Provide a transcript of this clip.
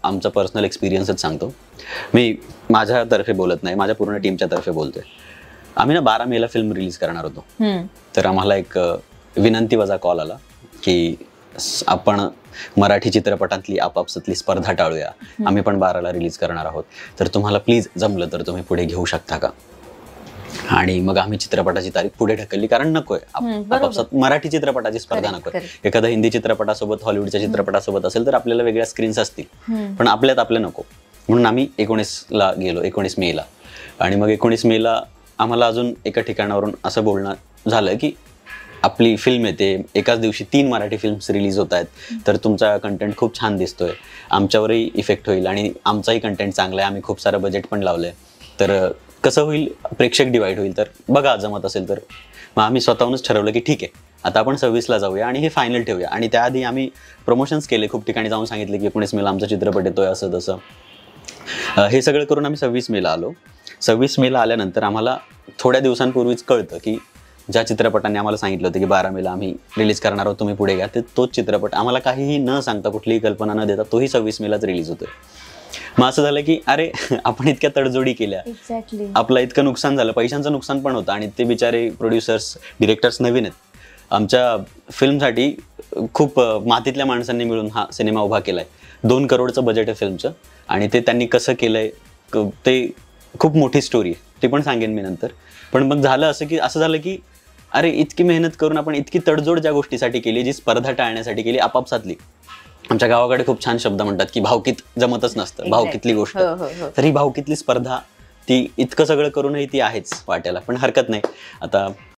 आमचा पर्सनल एक्सपिरियन्सच सांगतो. मी माझ्यातर्फे बोलत नाही, माझ्या पूर्ण टीमच्या तर्फे बोलतोय. आम्ही ना 12 मेला फिल्म रिलीज करणार होतो. तर आम्हाला एक विनंती वजा कॉल आला की आपण मराठी चित्रपटातली आपापसातली स्पर्धा टाळूया, आम्ही पण 12ला रिलीज करणार आहोत, तर तुम्हाला प्लीज जमलं तर तुम्ही पुढे घेऊ शकता का. आणि मग आम्ही चित्रपटाची तारीख पुढे ढकलली, कारण नकोय आपापसात मराठी चित्रपटाची स्पर्धा नकोय. एखादा हिंदी चित्रपटासोबत हॉलिवूडच्या चित्रपटासोबत असेल तर आपल्याला वेगळ्या स्क्रीन्स असतील, पण आपल्यात आपल्या नको. म्हणून आम्ही 19ला गेलो, 19 मेला. आणि मग 19 मेला आम्हाला अजून एका ठिकाणावरून असं बोलणं झालं की आपली फिल्म येते, एकाच दिवशी 3 मराठी फिल्म्स रिलीज होत आहेत, तर तुमचा कंटेंट खूप छान दिसतोय, आमच्यावरही इफेक्ट होईल आणि आमचाही कंटेंट चांगला आहे, आम्ही खूप सारं बजेट पण लावलंय, तर कसं होईल, प्रेक्षक डिवाइड होईल, तर बघा जमत असेल तर. मग आम्ही स्वतःहूनच ठरवलं की ठीक आहे, आता आपण 26ला जाऊया आणि हे फायनल ठेवूया. आणि त्याआधी आम्ही प्रमोशन्स केले, खूप ठिकाणी जाऊन सांगितले की 19 मेला आमचा चित्रपट येतोय, असं तसं. हे सगळं करून आम्ही 26 मेला आलो. 26 मेला आल्यानंतर आम्हाला थोड्या दिवसांपूर्वीच कळतं की ज्या चित्रपटाने आम्हाला सांगितलं होतं की 12 मेला आम्ही रिलीज करणार आहोत, तुम्ही पुढे घ्या, ते तोच चित्रपट आम्हाला काहीही न सांगता, कुठलीही कल्पना न देता, तोही 26 मेलाच रिलीज होतोय. मग असं झालं की अरे आपण इतक्या तडजोडी केल्या, आपलं इतकं नुकसान झालं, पैशांचं नुकसान पण होतं. आणि ते बिचारे प्रोड्युसर्स, डिरेक्टर्स नवीन आहेत. आमच्या फिल्मसाठी खूप मातीतल्या माणसांनी मिळून हा सिनेमा उभा केलाय. 2 करोडचं बजेट आहे फिल्मचं, आणि ते त्यांनी कसं केलंय ते खूप मोठी स्टोरी आहे, ती पण सांगेन मी नंतर. पण मग झालं असं झालं की अरे इतकी मेहनत करून आपण इतकी तडजोड ज्या गोष्टीसाठी केली, जी स्पर्धा टाळण्यासाठी केली, आपापसातली. आमच्या गावाकडे खूप छान शब्द म्हणतात की भावकीत जमतच नसतं, भावकीतली गोष्ट. तर ही भावकीतली स्पर्धा, ती इतकं सगळं करूनही ती आहेच वाट्याला, पण हरकत नाही. आता